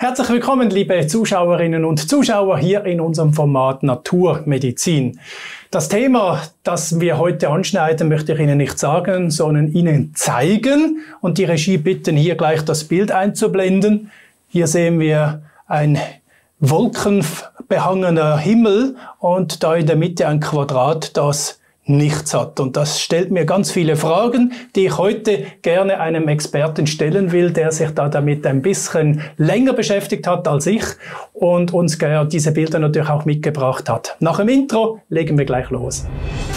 Herzlich willkommen, liebe Zuschauerinnen und Zuschauer, hier in unserem Format Naturmedizin. Das Thema, das wir heute anschneiden, möchte ich Ihnen nicht sagen, sondern Ihnen zeigen und die Regie bitten, hier gleich das Bild einzublenden. Hier sehen wir ein wolkenbehangener Himmel und da in der Mitte ein Quadrat, das nichts hat. Und das stellt mir ganz viele Fragen, die ich heute gerne einem Experten stellen will, der sich da damit ein bisschen länger beschäftigt hat als ich und uns diese Bilder natürlich auch mitgebracht hat. Nach dem Intro legen wir gleich los.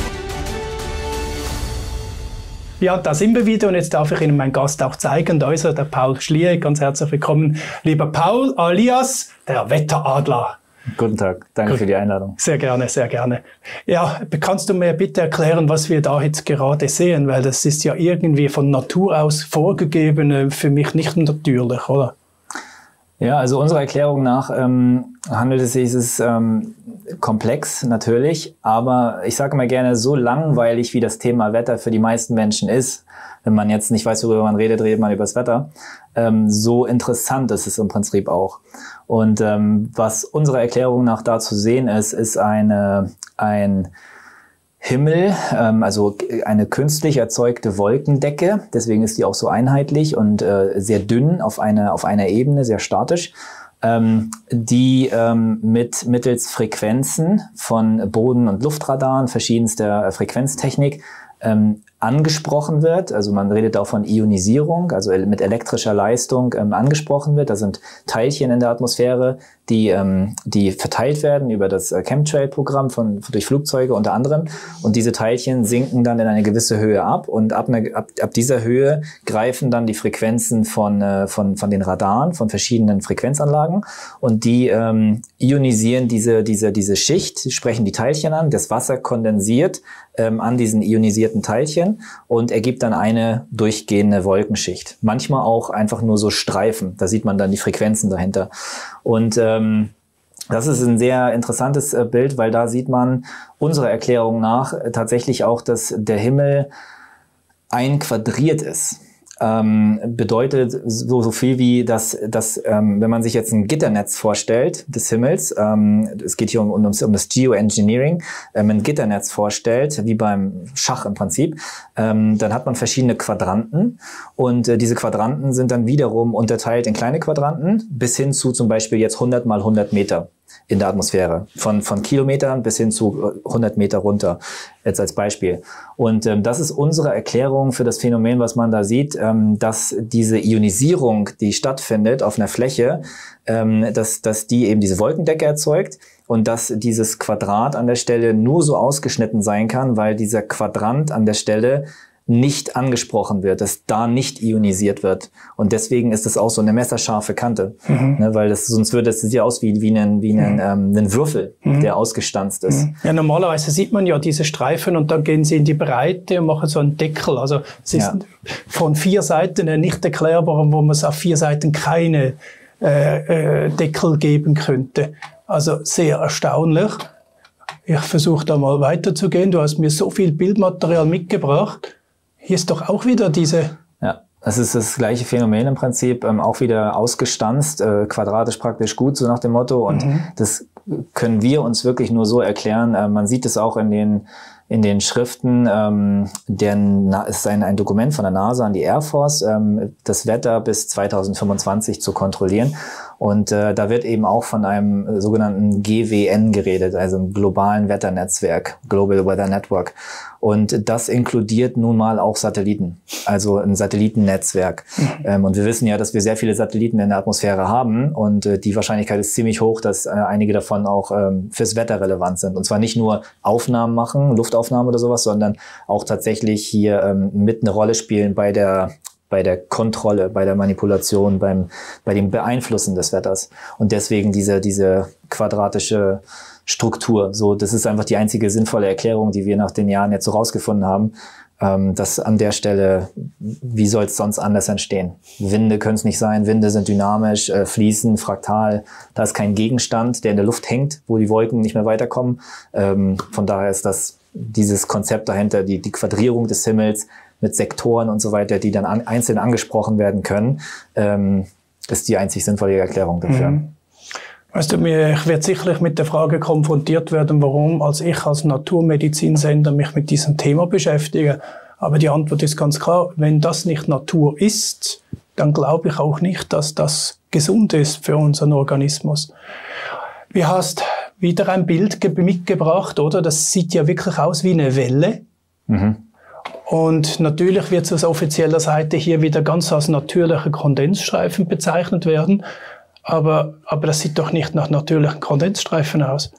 Ja, da sind wir wieder und jetzt darf ich Ihnen meinen Gast auch zeigen. Da ist er, der Paul Schlier. Ganz herzlich willkommen, lieber Paul, alias der Wetteradler. Guten Tag, danke für die Einladung. Sehr gerne, sehr gerne. Ja, kannst du mir bitte erklären, was wir da jetzt gerade sehen? Weil das ist ja irgendwie von Natur aus vorgegeben, für mich nicht natürlich, oder? Ja, also unserer Erklärung nach handelt es sich, es ist komplex natürlich, aber ich sage mal gerne, so langweilig wie das Thema Wetter für die meisten Menschen ist, wenn man jetzt nicht weiß, worüber man redet, redet man über das Wetter, so interessant ist es im Prinzip auch. Und was unserer Erklärung nach da zu sehen ist, ist ein Himmel, also eine künstlich erzeugte Wolkendecke, deswegen ist die auch so einheitlich und sehr dünn auf einer Ebene, sehr statisch, die mittels Frequenzen von Boden- und Luftradaren verschiedenster Frequenztechnik angesprochen wird, also man redet auch von Ionisierung, also mit elektrischer Leistung angesprochen wird. Da sind Teilchen in der Atmosphäre, die verteilt werden über das Chemtrail-Programm durch Flugzeuge unter anderem. Und diese Teilchen sinken dann in eine gewisse Höhe ab und ab dieser Höhe greifen dann die Frequenzen von den Radaren, von verschiedenen Frequenzanlagen und die ionisieren diese Schicht, sprechen die Teilchen an, das Wasser kondensiert an diesen ionisierten Teilchen und ergibt dann eine durchgehende Wolkenschicht. Manchmal auch einfach nur so Streifen, da sieht man dann die Frequenzen dahinter. Und das ist ein sehr interessantes Bild, weil da sieht man unserer Erklärung nach tatsächlich auch, dass der Himmel einquadriert ist. Bedeutet so viel wie, dass wenn man sich jetzt ein Gitternetz vorstellt des Himmels, es geht hier um das Geoengineering, ein Gitternetz vorstellt, wie beim Schach im Prinzip, dann hat man verschiedene Quadranten und diese Quadranten sind dann wiederum unterteilt in kleine Quadranten bis hin zu zum Beispiel jetzt 100 mal 100 Meter in der Atmosphäre, von Kilometern bis hin zu 100 Meter runter, jetzt als Beispiel. Und das ist unsere Erklärung für das Phänomen, was man da sieht, dass diese Ionisierung, die stattfindet auf einer Fläche, dass die eben diese Wolkendecke erzeugt und dass dieses Quadrat an der Stelle nur so ausgeschnitten sein kann, weil dieser Quadrant an der Stelle nicht angesprochen wird, dass da nicht ionisiert wird. Und deswegen ist es auch so eine messerscharfe Kante. Ne, weil sonst würde es ja aus wie ein Würfel, der ausgestanzt ist. Ja, normalerweise sieht man ja diese Streifen und dann gehen sie in die Breite und machen so einen Deckel. Also es ist von 4 Seiten nicht erklärbar, wo man es auf 4 Seiten keine Deckel geben könnte. Also sehr erstaunlich. Ich versuche da mal weiterzugehen. Du hast mir so viel Bildmaterial mitgebracht. Hier ist doch auch wieder diese... Ja, das ist das gleiche Phänomen im Prinzip, auch wieder ausgestanzt, quadratisch praktisch gut, so nach dem Motto. Und das können wir uns wirklich nur so erklären. Man sieht es auch in den Schriften, es ist ein Dokument von der NASA an die Air Force, das Wetter bis 2025 zu kontrollieren. Und da wird eben auch von einem sogenannten GWN geredet, also einem globalen Wetternetzwerk, Global Weather Network. Und das inkludiert nun mal auch Satelliten, also ein Satellitennetzwerk. Und wir wissen ja, dass wir sehr viele Satelliten in der Atmosphäre haben und die Wahrscheinlichkeit ist ziemlich hoch, dass einige davon auch fürs Wetter relevant sind. Und zwar nicht nur Aufnahmen machen, Luftaufnahmen oder sowas, sondern auch tatsächlich hier mit eine Rolle spielen bei der Kontrolle, bei der Manipulation, bei dem Beeinflussen des Wetters. Und deswegen diese quadratische Struktur. So, das ist einfach die einzige sinnvolle Erklärung, die wir nach den Jahren jetzt so rausgefunden haben, dass an der Stelle, wie soll es sonst anders entstehen? Winde können es nicht sein, Winde sind dynamisch, fließen, fraktal. Da ist kein Gegenstand, der in der Luft hängt, wo die Wolken nicht mehr weiterkommen. Von daher ist das dieses Konzept dahinter, die Quadrierung des Himmels mit Sektoren und so weiter, die dann einzeln angesprochen werden können, ist die einzig sinnvolle Erklärung dafür. Weißt du, ich werde sicherlich mit der Frage konfrontiert werden, warum ich als Naturmedizinsender mich mit diesem Thema beschäftige. Aber die Antwort ist ganz klar, wenn das nicht Natur ist, dann glaube ich auch nicht, dass das gesund ist für unseren Organismus. Du hast wieder ein Bild mitgebracht, oder? Das sieht ja wirklich aus wie eine Welle. Und natürlich wird es aus offizieller Seite hier wieder ganz als natürlicher Kondensstreifen bezeichnet werden. Aber das sieht doch nicht nach natürlichen Kondensstreifen aus.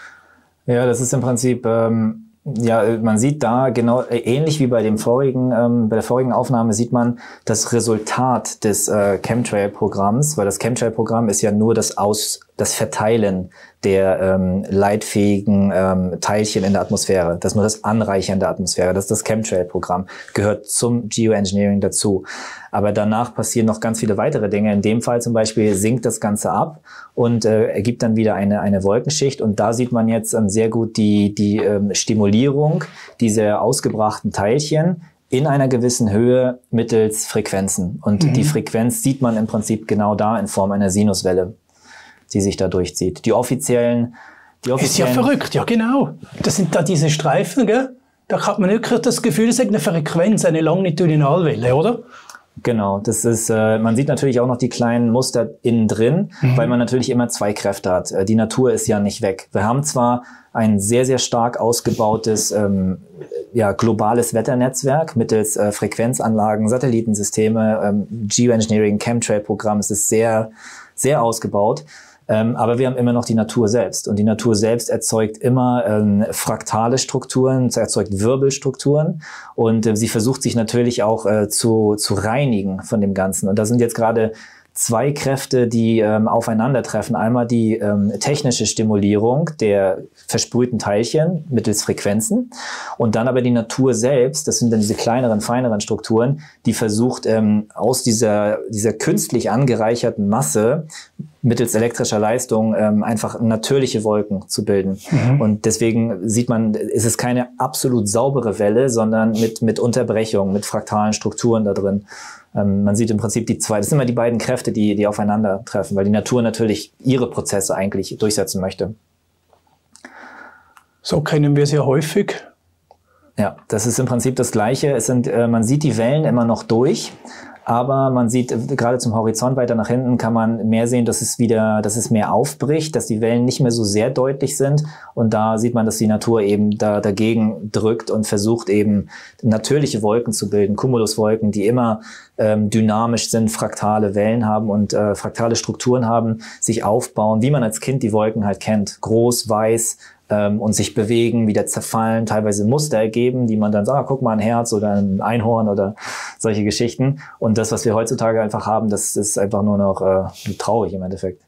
Ja, das ist im Prinzip, ja, man sieht da genau, ähnlich wie bei dem bei der vorigen Aufnahme sieht man das Resultat des Chemtrail-Programms, weil das Chemtrail-Programm ist ja nur das Verteilen der leitfähigen Teilchen in der Atmosphäre. Das ist nur das Anreichern der Atmosphäre. Das ist das Chemtrail-Programm. Gehört zum Geoengineering dazu. Aber danach passieren noch ganz viele weitere Dinge. In dem Fall zum Beispiel sinkt das Ganze ab und ergibt dann wieder eine Wolkenschicht. Und da sieht man jetzt sehr gut die Stimulierung dieser ausgebrachten Teilchen in einer gewissen Höhe mittels Frequenzen. Und die Frequenz sieht man im Prinzip genau da in Form einer Sinuswelle, die sich da durchzieht. Die offiziellen ist ja verrückt, ja genau. Das sind da diese Streifen, gell? Da hat man wirklich das Gefühl, es ist eine Frequenz, eine Longitudinalwelle, oder? Genau, das ist, man sieht natürlich auch noch die kleinen Muster innen drin, weil man natürlich immer zwei Kräfte hat. Die Natur ist ja nicht weg. Wir haben zwar ein sehr, sehr stark ausgebautes globales Wetternetzwerk mittels Frequenzanlagen, Satellitensysteme, Geoengineering, Chemtrail-Programm. Es ist sehr, sehr ausgebaut. Aber wir haben immer noch die Natur selbst. Und die Natur selbst erzeugt immer fraktale Strukturen, erzeugt Wirbelstrukturen. Und sie versucht sich natürlich auch zu reinigen von dem Ganzen. Und da sind jetzt gerade zwei Kräfte, die aufeinandertreffen. Einmal die technische Stimulierung der versprühten Teilchen mittels Frequenzen und dann aber die Natur selbst, das sind dann diese kleineren, feineren Strukturen, die versucht aus dieser künstlich angereicherten Masse mittels elektrischer Leistung einfach natürliche Wolken zu bilden. Und deswegen sieht man, es ist keine absolut saubere Welle, sondern mit Unterbrechung, mit fraktalen Strukturen da drin. Man sieht im Prinzip das sind immer die beiden Kräfte, die aufeinandertreffen, weil die Natur natürlich ihre Prozesse eigentlich durchsetzen möchte. So kennen wir es ja häufig. Ja, das ist im Prinzip das Gleiche. Man sieht die Wellen immer noch durch, aber man sieht gerade zum Horizont weiter nach hinten kann man mehr sehen, dass es mehr aufbricht, dass die Wellen nicht mehr so sehr deutlich sind. Und da sieht man, dass die Natur eben dagegen drückt und versucht eben natürliche Wolken zu bilden, Cumuluswolken, die immer dynamisch sind, fraktale Wellen haben und fraktale Strukturen haben, sich aufbauen, wie man als Kind die Wolken halt kennt. Groß, weiß, und sich bewegen, wieder zerfallen, teilweise Muster ergeben, die man dann sagt, guck mal, ein Herz oder ein Einhorn oder solche Geschichten. Und das, was wir heutzutage einfach haben, das ist einfach nur noch traurig im Endeffekt.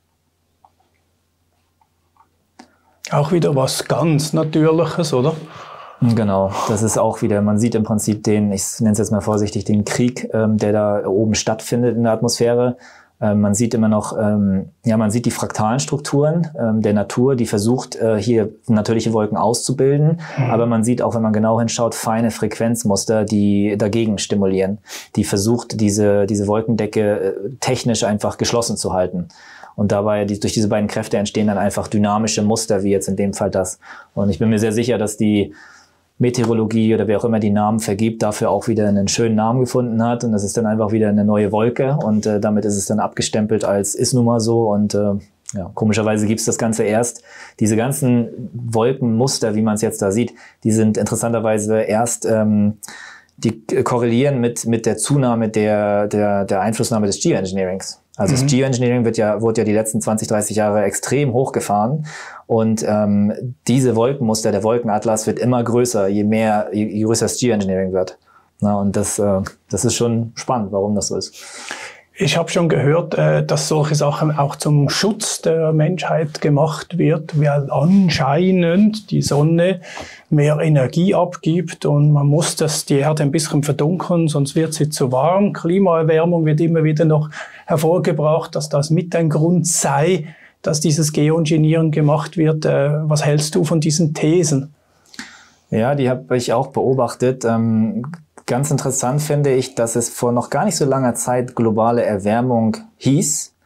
Auch wieder was ganz Natürliches, oder? Genau, das ist auch wieder, man sieht im Prinzip ich nenne es jetzt mal vorsichtig, den Krieg, der da oben stattfindet in der Atmosphäre. Man sieht immer noch, man sieht die fraktalen Strukturen der Natur, die versucht, hier natürliche Wolken auszubilden. Aber man sieht auch, wenn man genau hinschaut, feine Frequenzmuster, die dagegen stimulieren. Die versucht, diese Wolkendecke technisch einfach geschlossen zu halten. Und dabei, durch diese beiden Kräfte entstehen dann einfach dynamische Muster, wie jetzt in dem Fall das. Und ich bin mir sehr sicher, dass die Meteorologie oder wer auch immer die Namen vergibt, dafür auch wieder einen schönen Namen gefunden hat. Und das ist dann einfach wieder eine neue Wolke. Und damit ist es dann abgestempelt als ist nun mal so. Und komischerweise gibt es das Ganze erst. Diese ganzen Wolkenmuster, wie man es jetzt da sieht, die sind interessanterweise erst, die korrelieren mit der Zunahme der Einflussnahme des Geoengineerings. Also das Geoengineering wurde ja die letzten 20, 30 Jahre extrem hochgefahren und diese Wolkenmuster, der Wolkenatlas wird immer größer, je größer das Geoengineering wird. Na, und das ist schon spannend, warum das so ist. Ich habe schon gehört, dass solche Sachen auch zum Schutz der Menschheit gemacht wird, weil anscheinend die Sonne mehr Energie abgibt und man muss die Erde ein bisschen verdunkeln, sonst wird sie zu warm. Klimaerwärmung wird immer wieder noch hervorgebracht, dass das mit ein Grund sei, dass dieses Geoengineering gemacht wird. Was hältst du von diesen Thesen? Ja, die habe ich auch beobachtet. Ganz interessant finde ich, dass es vor noch gar nicht so langer Zeit globale Erwärmung hieß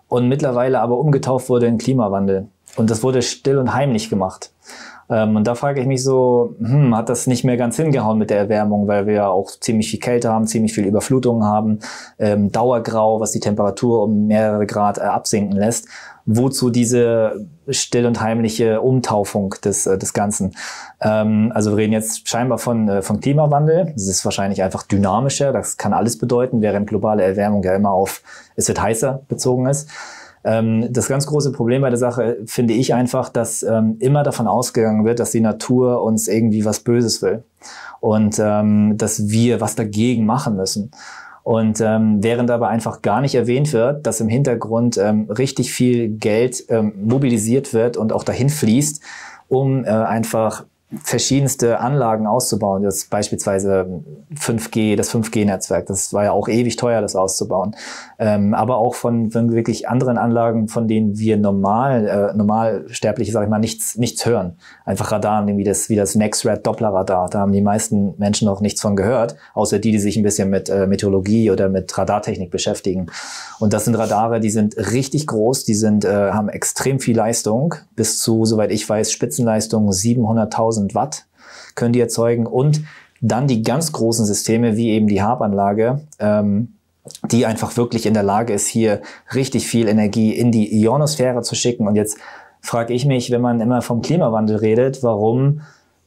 und mittlerweile aber umgetauft wurde in Klimawandel. Und das wurde still und heimlich gemacht. Und da frage ich mich so, hat das nicht mehr ganz hingehauen mit der Erwärmung, weil wir ja auch ziemlich viel Kälte haben, ziemlich viel Überflutungen haben, Dauergrau, was die Temperatur um mehrere Grad absinken lässt. Wozu diese still und heimliche Umtaufung des Ganzen? Also wir reden jetzt scheinbar von Klimawandel. Das ist wahrscheinlich einfach dynamischer, das kann alles bedeuten, während globale Erwärmung ja immer auf es wird heißer bezogen ist. Das ganz große Problem bei der Sache finde ich einfach, dass immer davon ausgegangen wird, dass die Natur uns irgendwie was Böses will und dass wir was dagegen machen müssen. Und während aber einfach gar nicht erwähnt wird, dass im Hintergrund richtig viel Geld mobilisiert wird und auch dahin fließt, um einfach verschiedenste Anlagen auszubauen. Das beispielsweise 5G, das 5G-Netzwerk. Das war ja auch ewig teuer, das auszubauen. Aber auch von wirklich anderen Anlagen, von denen wir Normalsterbliche, sag ich mal, nichts hören. Einfach Radaren, wie das NexRad-Doppler-Radar. Da haben die meisten Menschen noch nichts von gehört, außer die sich ein bisschen mit Meteorologie oder mit Radartechnik beschäftigen. Und das sind Radare, die sind richtig groß, die haben extrem viel Leistung, bis zu, soweit ich weiß, Spitzenleistung 700.000 Watt können die erzeugen und dann die ganz großen Systeme, wie eben die HAARP-Anlage, die einfach wirklich in der Lage ist, hier richtig viel Energie in die Ionosphäre zu schicken. Und jetzt frage ich mich, wenn man immer vom Klimawandel redet, warum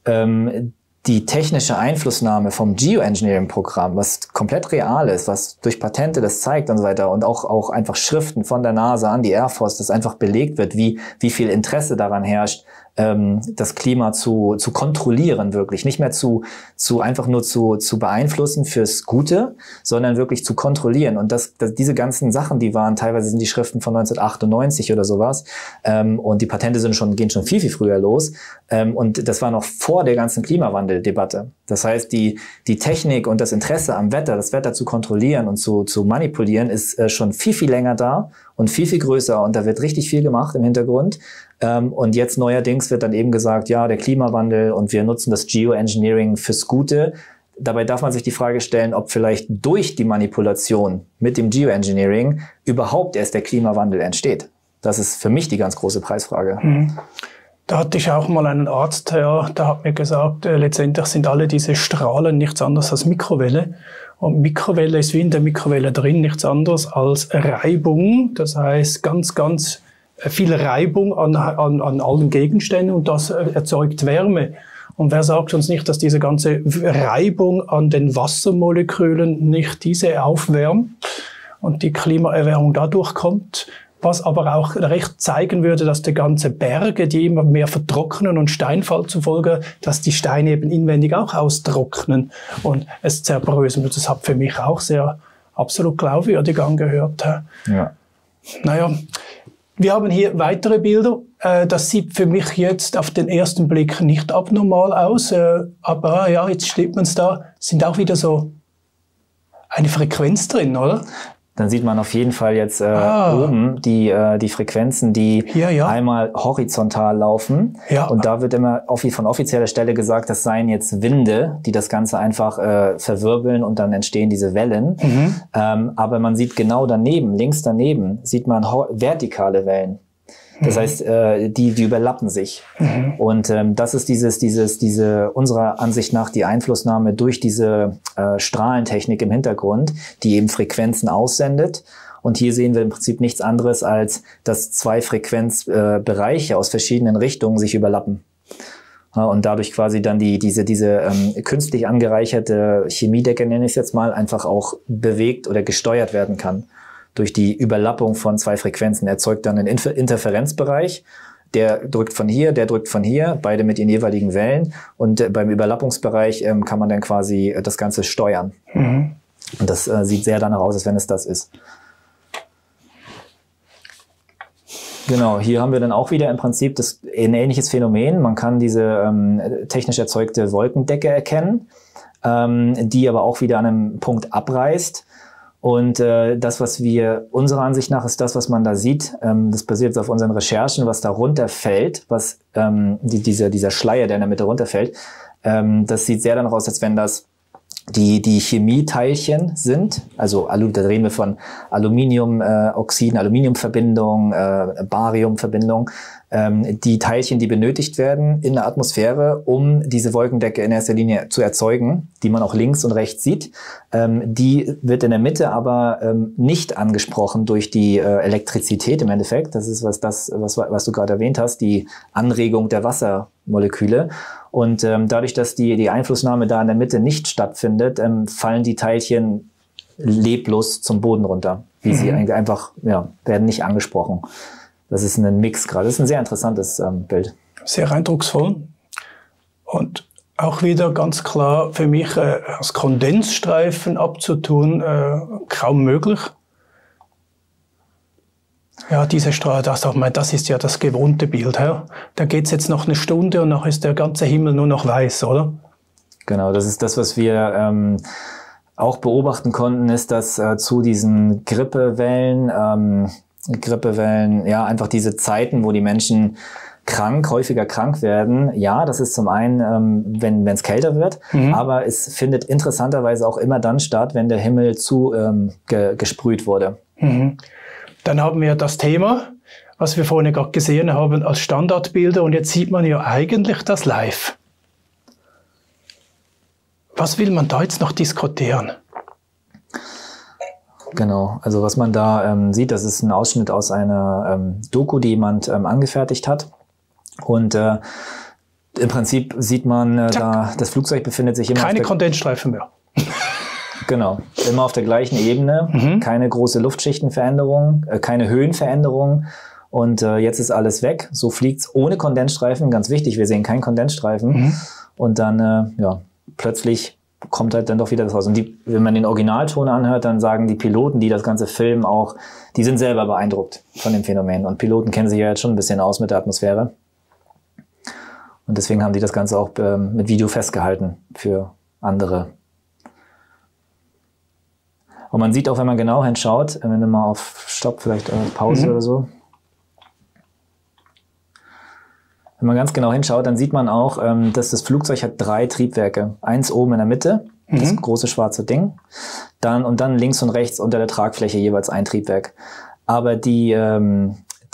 die technische Einflussnahme vom Geoengineering-Programm, was komplett real ist, was durch Patente das zeigt und so weiter und auch einfach Schriften von der NASA an die Air Force, das einfach belegt wird, wie viel Interesse daran herrscht, das Klima zu kontrollieren wirklich, nicht mehr einfach nur zu beeinflussen fürs Gute, sondern wirklich zu kontrollieren. Und diese ganzen Sachen, die waren, teilweise sind die Schriften von 1998 oder sowas, und die Patente gehen schon viel, viel früher los. Und das war noch vor der ganzen Klimawandeldebatte. Das heißt, die Technik und das Interesse am Wetter, das Wetter zu kontrollieren und zu manipulieren, ist schon viel, viel länger da und viel, viel größer. Und da wird richtig viel gemacht im Hintergrund. Und jetzt neuerdings wird dann eben gesagt, ja, der Klimawandel und wir nutzen das Geoengineering fürs Gute. Dabei darf man sich die Frage stellen, ob vielleicht durch die Manipulation mit dem Geoengineering überhaupt erst der Klimawandel entsteht. Das ist für mich die ganz große Preisfrage. Da hatte ich auch mal einen Arzt, der hat mir gesagt, letztendlich sind alle diese Strahlen nichts anderes als Mikrowelle. Und Mikrowelle ist wie in der Mikrowelle drin nichts anderes als Reibung. Das heißt ganz, ganz viel Reibung an allen Gegenständen und das erzeugt Wärme. Und wer sagt uns nicht, dass diese ganze Reibung an den Wassermolekülen nicht diese aufwärmt und die Klimaerwärmung dadurch kommt? Was aber auch recht zeigen würde, dass die ganze Berge, die immer mehr vertrocknen und Steinfall zufolge, dass die Steine eben inwendig auch austrocknen und es zerbröseln. Das hat für mich auch sehr absolut glaubwürdig angehört. Ja. Naja, wir haben hier weitere Bilder. Das sieht für mich jetzt auf den ersten Blick nicht abnormal aus, aber ja, jetzt steht man es da, sind auch wieder so eine Frequenz drin, oder? Dann sieht man auf jeden Fall jetzt oben die Frequenzen, die einmal horizontal laufen. Ja. Und da wird immer von offizieller Stelle gesagt, das seien jetzt Winde, die das Ganze einfach verwirbeln und dann entstehen diese Wellen. Aber man sieht genau daneben, links daneben, sieht man vertikale Wellen. Das heißt, die überlappen sich. Und das ist diese unserer Ansicht nach die Einflussnahme durch diese Strahlentechnik im Hintergrund, die eben Frequenzen aussendet. Und hier sehen wir im Prinzip nichts anderes, als dass zwei Frequenzbereiche aus verschiedenen Richtungen sich überlappen. Und dadurch quasi dann diese künstlich angereicherte Chemiedecke, nenne ich es jetzt mal, einfach auch bewegt oder gesteuert werden kann. Durch die Überlappung von zwei Frequenzen erzeugt dann einen Interferenzbereich. Der drückt von hier, der drückt von hier, beide mit ihren jeweiligen Wellen. Und beim Überlappungsbereich kann man dann quasi das Ganze steuern. Und das sieht sehr danach aus, als wenn es das ist. Genau, hier haben wir dann auch wieder im Prinzip ein ähnliches Phänomen. Man kann diese technisch erzeugte Wolkendecke erkennen, die aber auch wieder an einem Punkt abreißt. Und das, was unserer Ansicht nach ist das, was man da sieht, das basiert auf unseren Recherchen, was da runterfällt, was dieser Schleier, der in der Mitte runterfällt, das sieht sehr danach aus, als wenn das die Chemieteilchen sind, also da reden wir von Aluminiumoxiden, Aluminiumverbindungen, Bariumverbindungen, die Teilchen, die benötigt werden in der Atmosphäre, um diese Wolkendecke in erster Linie zu erzeugen, die man auch links und rechts sieht. Die wird in der Mitte aber nicht angesprochen durch die Elektrizität im Endeffekt. Das ist was du gerade erwähnt hast, die Anregung der Wassermoleküle. Und dadurch, dass die Einflussnahme da in der Mitte nicht stattfindet, fallen die Teilchen leblos zum Boden runter. Wie sie einfach, werden nicht angesprochen. Das ist ein Mix gerade. Das ist ein sehr interessantes Bild. Sehr eindrucksvoll. Und auch wieder ganz klar für mich als Kondensstreifen abzutun, kaum möglich. Ja, diese Strahl, das ist ja das gewohnte Bild. Ja? Da geht es jetzt noch eine Stunde und nachher ist der ganze Himmel nur noch weiß, oder? Genau, das ist das, was wir auch beobachten konnten, ist, dass zu diesen Grippewellen, einfach diese Zeiten, wo die Menschen häufiger krank werden. Ja, das ist zum einen, wenn es kälter wird, aber es findet interessanterweise auch immer dann statt, wenn der Himmel gesprüht wurde. Dann haben wir das Thema, was wir vorhin gerade gesehen haben, als Standardbilder und jetzt sieht man ja eigentlich das live. Was will man da jetzt noch diskutieren? Genau, also was man da sieht, das ist ein Ausschnitt aus einer Doku, die jemand angefertigt hat. Und im Prinzip sieht man, das Flugzeug befindet sich immer keine Kondensstreifen mehr. Genau, immer auf der gleichen Ebene, keine große Luftschichtenveränderung, keine Höhenveränderung. Und jetzt ist alles weg. So fliegt's ohne Kondensstreifen, ganz wichtig, wir sehen keinen Kondensstreifen. Und dann, plötzlich kommt halt dann doch wieder das raus. Und wenn man den Originalton anhört, dann sagen die Piloten, die das Ganze filmen, auch, die sind selber beeindruckt von dem Phänomen. Und Piloten kennen sich ja jetzt schon ein bisschen aus mit der Atmosphäre. Und deswegen haben die das Ganze auch mit Video festgehalten für andere. Und man sieht auch, wenn man genau hinschaut, wenn du mal auf Stopp, vielleicht Pause oder so. Wenn man ganz genau hinschaut, dann sieht man auch, dass das Flugzeug hat 3 Triebwerke. Eins oben in der Mitte, das große schwarze Ding. Dann links und rechts unter der Tragfläche jeweils ein Triebwerk. Aber diese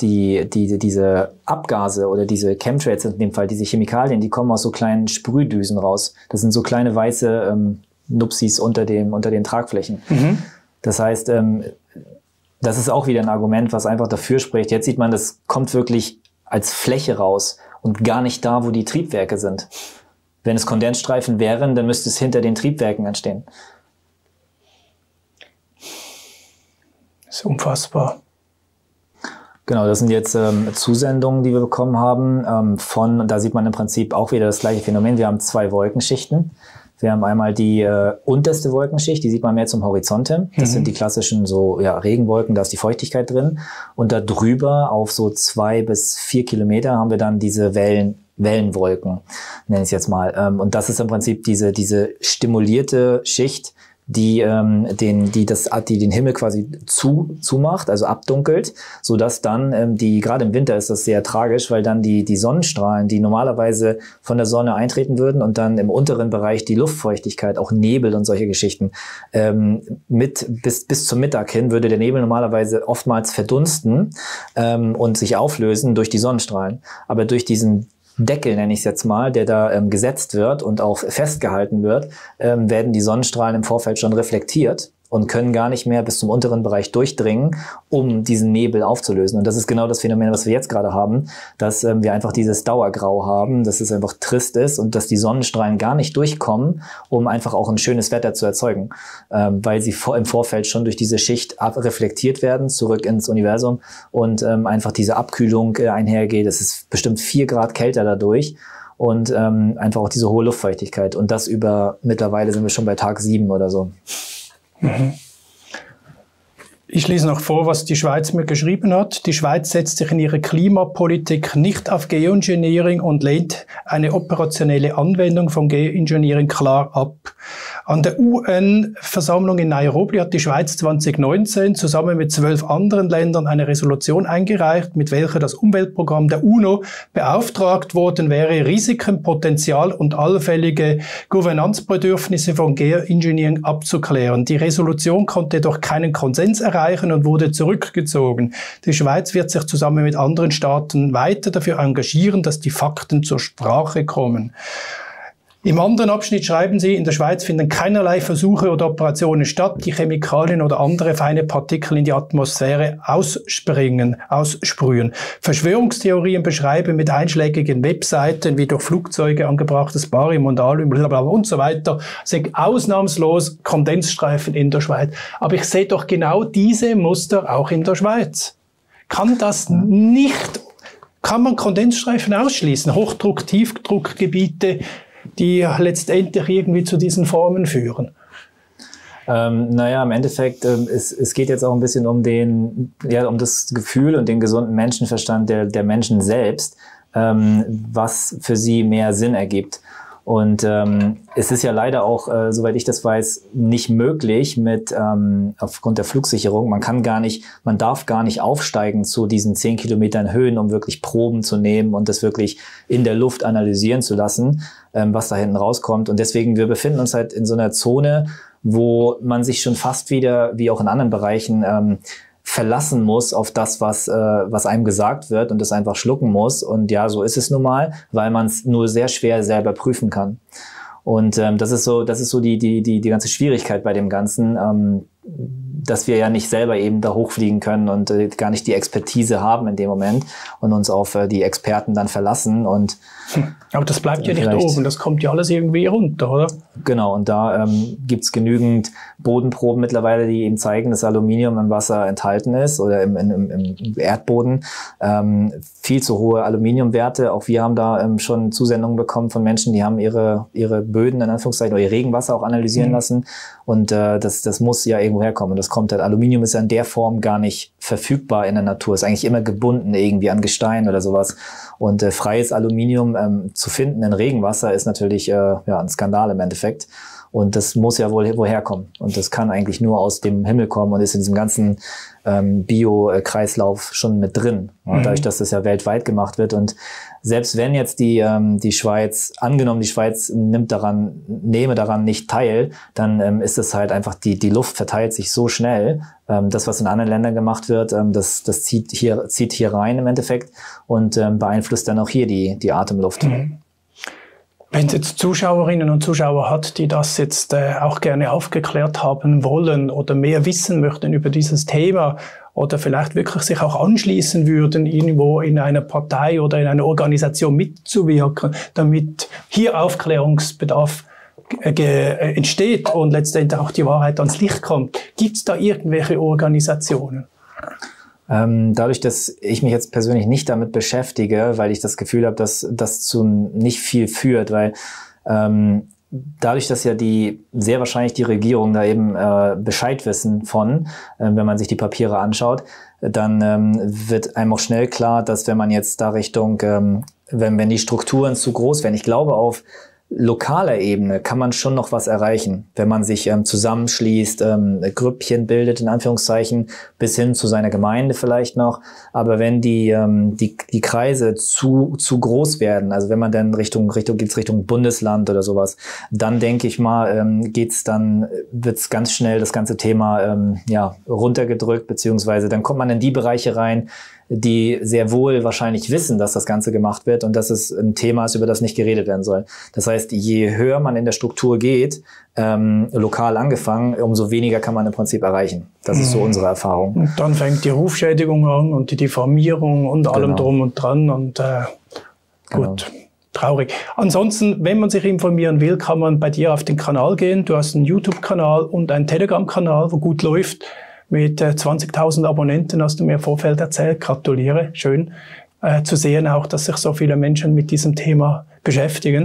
Abgase oder diese Chemtrails in dem Fall, diese Chemikalien, die kommen aus so kleinen Sprühdüsen raus. Das sind so kleine weiße Nupsis unter den Tragflächen. Das heißt, das ist auch wieder ein Argument, was einfach dafür spricht. Jetzt sieht man, das kommt wirklich als Fläche raus und gar nicht da, wo die Triebwerke sind. Wenn es Kondensstreifen wären, dann müsste es hinter den Triebwerken entstehen. Das ist unfassbar. Genau, das sind jetzt Zusendungen, die wir bekommen haben. Da sieht man im Prinzip auch wieder das gleiche Phänomen. Wir haben 2 Wolkenschichten. Wir haben einmal die unterste Wolkenschicht, die sieht man mehr zum Horizont hin. Das sind die klassischen Regenwolken, da ist die Feuchtigkeit drin. Und da drüber auf so 2 bis 4 Kilometer haben wir dann diese Wellenwolken, nenne ich es jetzt mal. Und das ist im Prinzip diese stimulierte Schicht, die den Himmel quasi zumacht, also abdunkelt, so dass dann gerade im Winter ist das sehr tragisch, weil dann die Sonnenstrahlen, die normalerweise von der Sonne eintreten würden und dann im unteren Bereich die Luftfeuchtigkeit, auch Nebel und solche Geschichten, bis zum Mittag hin würde der Nebel normalerweise oftmals verdunsten und sich auflösen durch die Sonnenstrahlen. Aber durch diesen Deckel, nenne ich es jetzt mal, der da gesetzt wird und auch festgehalten wird, werden die Sonnenstrahlen im Vorfeld schon reflektiert und können gar nicht mehr bis zum unteren Bereich durchdringen, um diesen Nebel aufzulösen. Und das ist genau das Phänomen, was wir jetzt gerade haben, dass wir einfach dieses Dauergrau haben, dass es einfach trist ist und dass die Sonnenstrahlen gar nicht durchkommen, um einfach auch ein schönes Wetter zu erzeugen, weil sie im Vorfeld schon durch diese Schicht reflektiert werden, zurück ins Universum und einfach diese Abkühlung einhergeht. Es ist bestimmt 4 Grad kälter dadurch. Und einfach auch diese hohe Luftfeuchtigkeit. Und das mittlerweile sind wir schon bei Tag 7 oder so. Ich lese noch vor, was die Schweiz mir geschrieben hat. Die Schweiz setzt sich in ihrer Klimapolitik nicht auf Geoengineering und lehnt eine operationelle Anwendung von Geoengineering klar ab. An der UN-Versammlung in Nairobi hat die Schweiz 2019 zusammen mit 12 anderen Ländern eine Resolution eingereicht, mit welcher das Umweltprogramm der UNO beauftragt worden wäre, Risiken, Potenzial und allfällige Gouvernanzbedürfnisse von Geoengineering abzuklären. Die Resolution konnte jedoch keinen Konsens erreichen und wurde zurückgezogen. Die Schweiz wird sich zusammen mit anderen Staaten weiter dafür engagieren, dass die Fakten zur Sprache kommen. Im anderen Abschnitt schreiben Sie, in der Schweiz finden keinerlei Versuche oder Operationen statt, die Chemikalien oder andere feine Partikel in die Atmosphäre aussprühen. Verschwörungstheorien beschreiben mit einschlägigen Webseiten wie durch Flugzeuge angebrachtes Barium und Alium und so weiter, sind ausnahmslos Kondensstreifen in der Schweiz. Aber ich sehe doch genau diese Muster auch in der Schweiz. Kann man Kondensstreifen ausschließen? Hochdruck, Tiefdruckgebiete, die letztendlich irgendwie zu diesen Formen führen? Naja, im Endeffekt, es geht jetzt auch ein bisschen um um das Gefühl und den gesunden Menschenverstand der Menschen selbst, was für sie mehr Sinn ergibt. Und es ist ja leider auch, soweit ich das weiß, nicht möglich aufgrund der Flugsicherung. Man darf gar nicht aufsteigen zu diesen 10 Kilometern Höhen, um wirklich Proben zu nehmen und das wirklich in der Luft analysieren zu lassen, was da hinten rauskommt. Und deswegen, wir befinden uns halt in so einer Zone, wo man sich schon fast wieder, wie auch in anderen Bereichen, verlassen muss auf das, was einem gesagt wird und das einfach schlucken muss. Und ja, so ist es nun mal, weil man es nur sehr schwer selber prüfen kann. Und das ist so die ganze Schwierigkeit bei dem Ganzen, dass wir ja nicht selber eben da hochfliegen können und gar nicht die Expertise haben in dem Moment und uns auf die Experten dann verlassen. Und aber das bleibt ja nicht oben, das kommt ja alles irgendwie runter, oder? Genau, und da gibt's genügend Bodenproben mittlerweile, die eben zeigen, dass Aluminium im Wasser enthalten ist oder im Erdboden. Viel zu hohe Aluminiumwerte. Auch wir haben da schon Zusendungen bekommen von Menschen, die haben ihre Böden, in Anführungszeichen, oder ihr Regenwasser auch analysieren lassen. Und das muss ja irgendwo herkommen. Das kommt halt, Aluminium ist ja in der Form gar nicht verfügbar in der Natur. Ist eigentlich immer gebunden irgendwie an Gestein oder sowas. Und freies Aluminium zu finden in Regenwasser ist natürlich ein Skandal im Endeffekt. Und das muss ja woher kommen. Und das kann eigentlich nur aus dem Himmel kommen und ist in diesem ganzen Bio-Kreislauf schon mit drin. Dadurch, dass das ja weltweit gemacht wird. Und selbst wenn jetzt die Schweiz, angenommen die Schweiz nehme daran nicht teil, dann ist es halt einfach, die Luft verteilt sich so schnell. Das, was in anderen Ländern gemacht wird, das zieht hier rein im Endeffekt und beeinflusst dann auch hier die Atemluft. Mhm. Wenn es jetzt Zuschauerinnen und Zuschauer hat, die das jetzt auch gerne aufgeklärt haben wollen oder mehr wissen möchten über dieses Thema oder vielleicht wirklich sich auch anschließen würden, irgendwo in einer Partei oder in einer Organisation mitzuwirken, damit hier Aufklärungsbedarf entsteht und letztendlich auch die Wahrheit ans Licht kommt. Gibt es da irgendwelche Organisationen? Dadurch, dass ich mich jetzt persönlich nicht damit beschäftige, weil ich das Gefühl habe, dass das zu nicht viel führt, weil dadurch, dass ja sehr wahrscheinlich die Regierung da eben Bescheid wissen von, wenn man sich die Papiere anschaut, dann wird einem auch schnell klar, dass wenn man jetzt da Richtung, wenn die Strukturen zu groß werden, ich glaube auf lokaler Ebene kann man schon noch was erreichen, wenn man sich zusammenschließt, Grüppchen bildet, in Anführungszeichen, bis hin zu seiner Gemeinde vielleicht noch. Aber wenn die Kreise zu groß werden, also wenn man dann Richtung Bundesland oder sowas, dann denke ich mal, wird's ganz schnell das ganze Thema runtergedrückt, beziehungsweise dann kommt man in die Bereiche rein, die sehr wohl wahrscheinlich wissen, dass das Ganze gemacht wird und dass es ein Thema ist, über das nicht geredet werden soll. Das heißt, je höher man in der Struktur geht, lokal angefangen, umso weniger kann man im Prinzip erreichen. Das ist so unsere Erfahrung. Und dann fängt die Rufschädigung an und die Diffamierung und allem drum und dran und gut. Traurig. Ansonsten, wenn man sich informieren will, kann man bei dir auf den Kanal gehen. Du hast einen YouTube-Kanal und einen Telegram-Kanal, wo gut läuft. Mit 20.000 Abonnenten hast du mir im Vorfeld erzählt. Gratuliere. Schön zu sehen auch, dass sich so viele Menschen mit diesem Thema beschäftigen.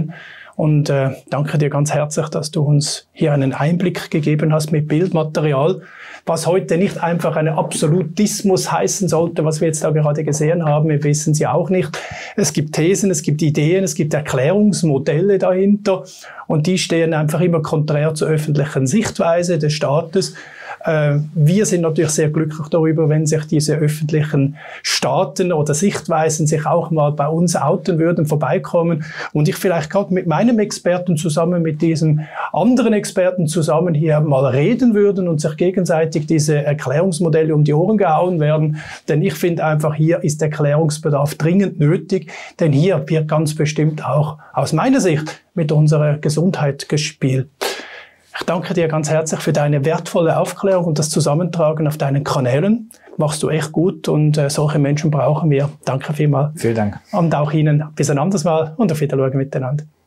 Und danke dir ganz herzlich, dass du uns hier einen Einblick gegeben hast mit Bildmaterial, was heute nicht einfach ein Absolutismus heißen sollte, was wir jetzt da gerade gesehen haben. Wir wissen es ja auch nicht. Es gibt Thesen, es gibt Ideen, es gibt Erklärungsmodelle dahinter und die stehen einfach immer konträr zur öffentlichen Sichtweise des Staates. Wir sind natürlich sehr glücklich darüber, wenn sich diese öffentlichen Staaten oder Sichtweisen sich auch mal bei uns outen würden, vorbeikommen und ich vielleicht gerade mit meinem Experten zusammen, mit diesem anderen Experten zusammen hier mal reden würden und sich gegenseitig diese Erklärungsmodelle um die Ohren gehauen werden. Denn ich finde einfach, hier ist Erklärungsbedarf dringend nötig, denn hier wird ganz bestimmt auch aus meiner Sicht mit unserer Gesundheit gespielt. Ich danke dir ganz herzlich für deine wertvolle Aufklärung und das Zusammentragen auf deinen Kanälen. Machst du echt gut und solche Menschen brauchen wir. Danke vielmals. Vielen Dank. Und auch Ihnen bis ein anderes Mal und auf Wiedersehen miteinander.